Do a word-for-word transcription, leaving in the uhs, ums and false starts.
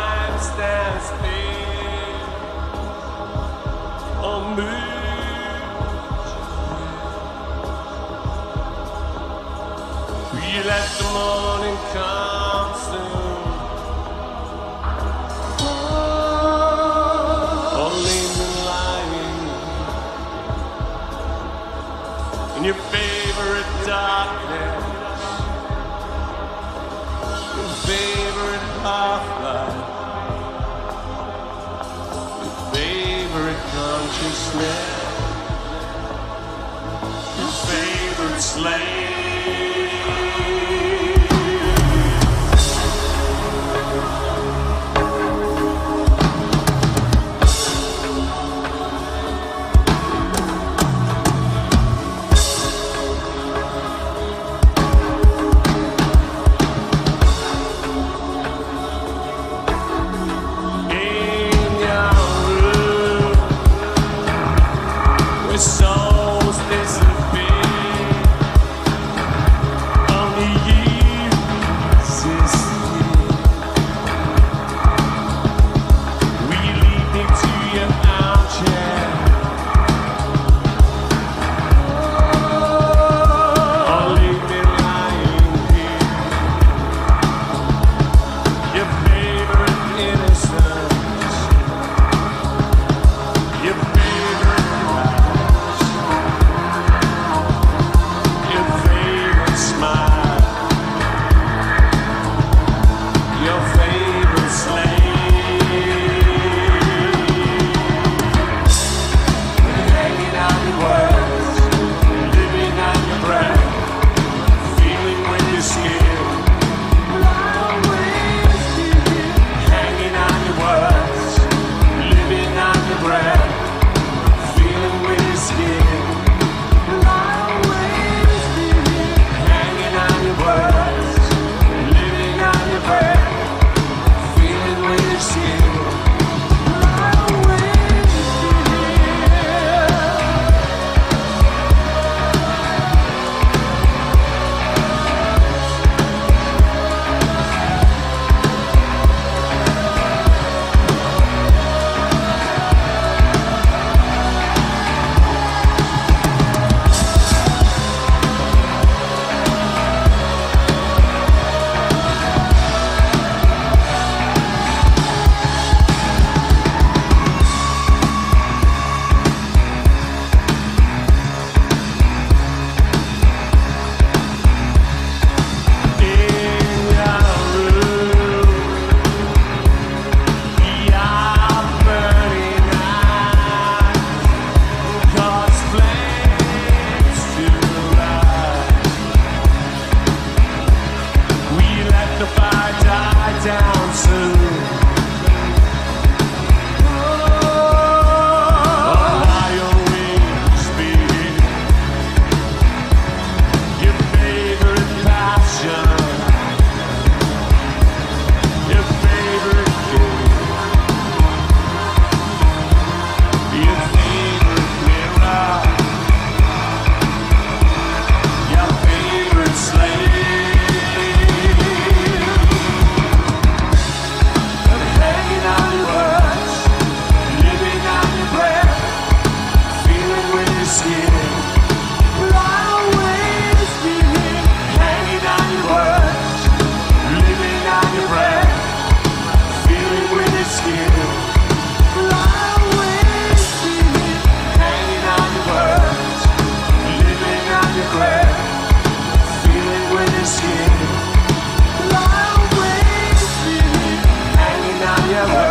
time stands still on me. You let the morning come soon, or leave me lying in your favorite darkness, your favorite half-life, your favorite consciousness, your favorite slave. Souls disappear, only you exist here. We lead me to your armchair, or leave me lying here. Your favorite innocence, your favorite down soon. Oh, by your wings, baby. Your favorite passion, your favorite game, your favorite mirror, your favorite slave. Yeah.